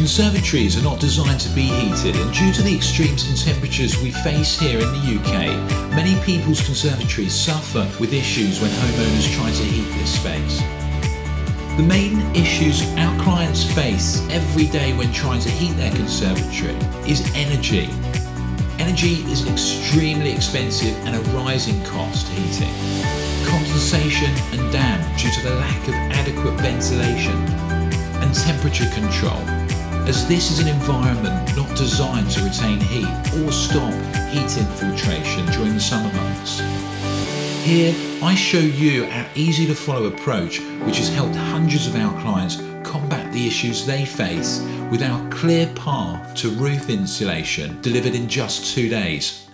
Conservatories are not designed to be heated, and due to the extremes in temperatures we face here in the UK, many people's conservatories suffer with issues when homeowners try to heat this space. The main issues our clients face every day when trying to heat their conservatory is energy. Energy is extremely expensive and a rising cost to heating. Condensation and damp due to the lack of adequate ventilation, and temperature control, as this is an environment not designed to retain heat or stop heat infiltration during the summer months. Here I show you our easy to follow approach, which has helped hundreds of our clients combat the issues they face with our clear path to roof insulation delivered in just 2 days.